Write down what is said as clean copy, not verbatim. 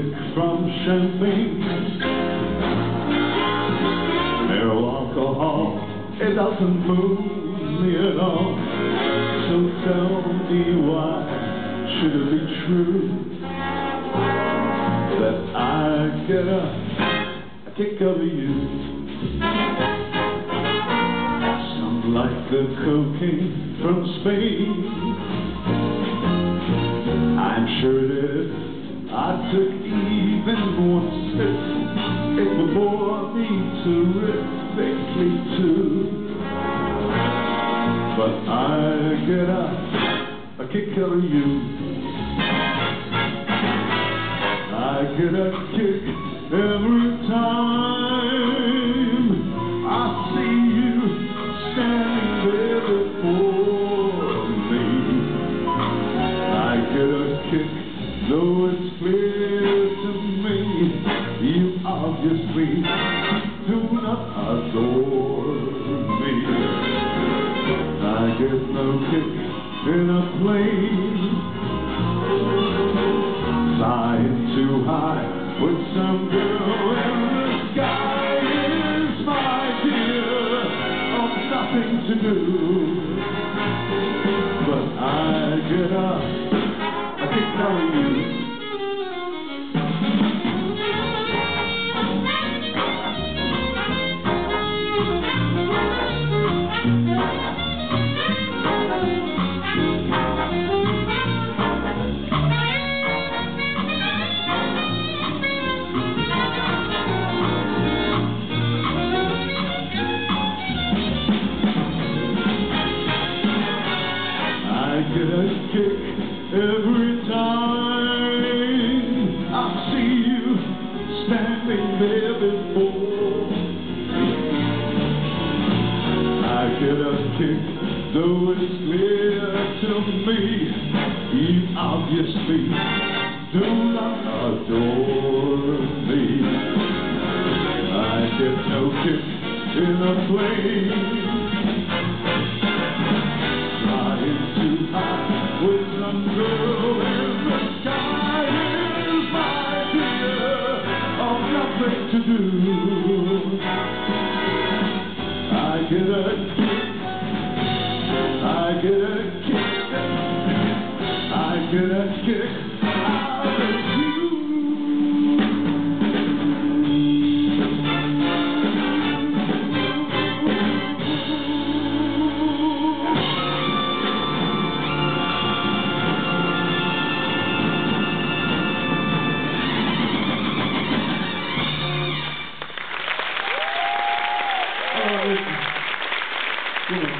kick from champagne. No alcohol, it doesn't move me at all. So tell me why should it be true that I get a kick out of you? Some like the cocaine from Spain. I'm sure it is. I took even one sip. It would bore me terrifically too. But I get a kick out of you. I get a kick every time I see you standing there before me. I get a kick, though it's clear to me you obviously do not adore me. I get no kick in a plane flying too high with some girl in the sky. Is my dear of nothing to do, but I get a kick out of you. I get a kick every time I see you standing there before me. I get a kick, though it's clear to me you obviously do not adore me. I get no kick in a plane with some girl in the sky. Is my dear of nothing to do. I get a kick, I get a kick, I get a kick out of you. Yeah.